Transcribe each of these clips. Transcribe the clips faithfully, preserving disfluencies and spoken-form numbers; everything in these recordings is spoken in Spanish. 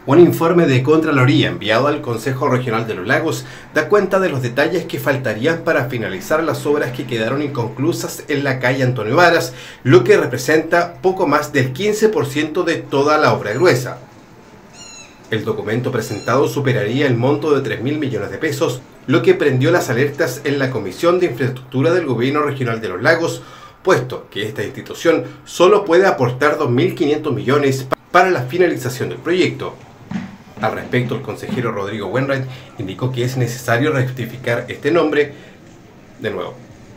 Un informe de Contraloría enviado al Consejo Regional de los Lagos da cuenta de los detalles que faltarían para finalizar las obras que quedaron inconclusas en la calle Antonio Varas, lo que representa poco más del quince por ciento de toda la obra gruesa. El documento presentado superaría el monto de tres mil millones de pesos, lo que prendió las alertas en la Comisión de Infraestructura del Gobierno Regional de los Lagos, puesto que esta institución solo puede aportar dos mil quinientos millones para la finalización del proyecto. Al respecto, el consejero Rodrigo Wainwright indicó que es necesario rectificar este nombre de nuevo.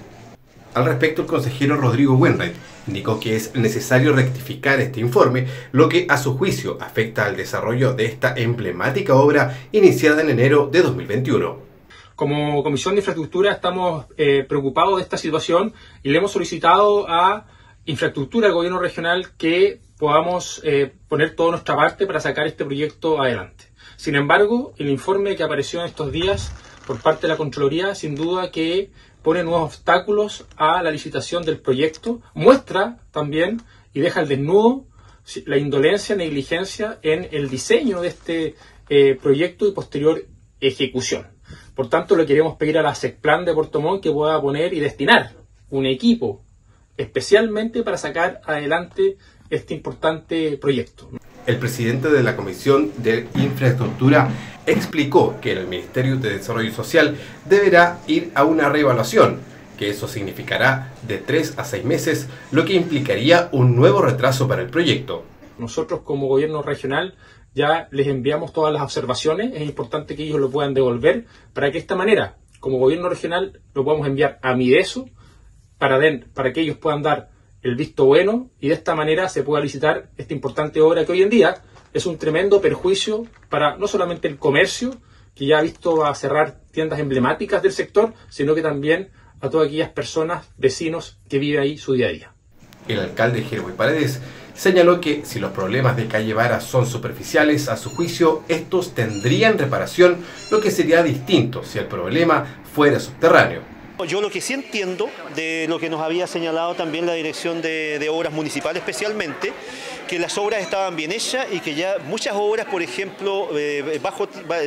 Al respecto, el consejero Rodrigo Wainwright indicó que es necesario rectificar este informe, lo que a su juicio afecta al desarrollo de esta emblemática obra iniciada en enero de dos mil veintiuno. Como Comisión de Infraestructura estamos eh, preocupados de esta situación y le hemos solicitado a Infraestructura del Gobierno Regional que podamos eh, poner toda nuestra parte para sacar este proyecto adelante. Sin embargo, el informe que apareció en estos días por parte de la Contraloría, sin duda que pone nuevos obstáculos a la licitación del proyecto, muestra también y deja al desnudo la indolencia, negligencia en el diseño de este eh, proyecto y posterior ejecución. Por tanto, le queremos pedir a la SECPLAN de Puerto Montt que pueda poner y destinar un equipo especialmente para sacar adelante este importante proyecto. El presidente de la Comisión de Infraestructura explicó que el Ministerio de Desarrollo Social deberá ir a una reevaluación, que eso significará de tres a seis meses, lo que implicaría un nuevo retraso para el proyecto. Nosotros como gobierno regional ya les enviamos todas las observaciones, es importante que ellos lo puedan devolver para que de esta manera, como gobierno regional, lo podamos enviar a Mideso para, den, para que ellos puedan dar el visto bueno y de esta manera se pueda licitar esta importante obra que hoy en día es un tremendo perjuicio para no solamente el comercio, que ya ha visto a cerrar tiendas emblemáticas del sector, sino que también a todas aquellas personas, vecinos que viven ahí su día a día. El alcalde Gerwin Paredes señaló que si los problemas de calle Varas son superficiales, a su juicio estos tendrían reparación, lo que sería distinto si el problema fuera subterráneo. Yo lo que sí entiendo de lo que nos había señalado también la Dirección de, de Obras Municipales especialmente, que las obras estaban bien hechas y que ya muchas obras, por ejemplo, eh, bajo,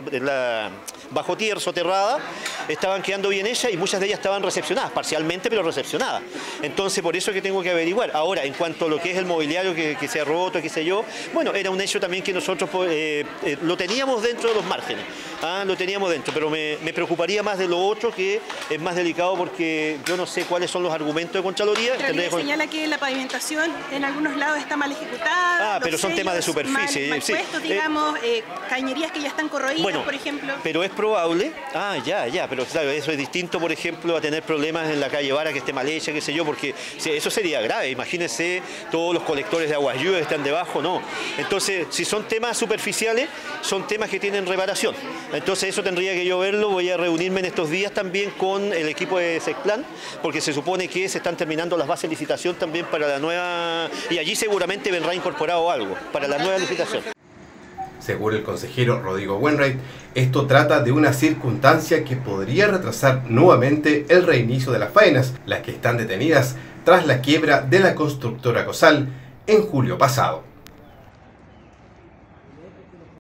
la, bajo tierra, soterrada, estaban quedando bien hechas y muchas de ellas estaban recepcionadas, parcialmente pero recepcionadas. Entonces por eso es que tengo que averiguar. Ahora, en cuanto a lo que es el mobiliario que, que se ha roto, qué sé yo, bueno, era un hecho también que nosotros eh, eh, lo teníamos dentro de los márgenes, ¿ah? Lo teníamos dentro, pero me, me preocuparía más de lo otro, que es más delicado porque yo no sé cuáles son los argumentos de Contraloría. Contraloría señala que la pavimentación en algunos lados está mal ejecutada. Ah, pero son temas de superficie. Mal, mal sí. puestos, digamos, eh, cañerías que ya están corroídas, bueno, por ejemplo. Pero es probable, ah, ya, ya, pero claro, eso es distinto, por ejemplo, a tener problemas en la calle Vara que esté mal hecha, qué sé yo, porque eso sería grave. Imagínense todos los colectores de aguas lluvias que están debajo, no. Entonces, si son temas superficiales, son temas que tienen reparación. Entonces, eso tendría que yo verlo. Voy a reunirme en estos días también con el equipo de SECPLAN, porque se supone que se están terminando las bases de licitación también para la nueva, y allí seguramente vendrá incorporado algo para la nueva licitación. Según el consejero Rodrigo Wainwright, esto trata de una circunstancia que podría retrasar nuevamente el reinicio de las faenas, las que están detenidas tras la quiebra de la constructora COSAL en julio pasado.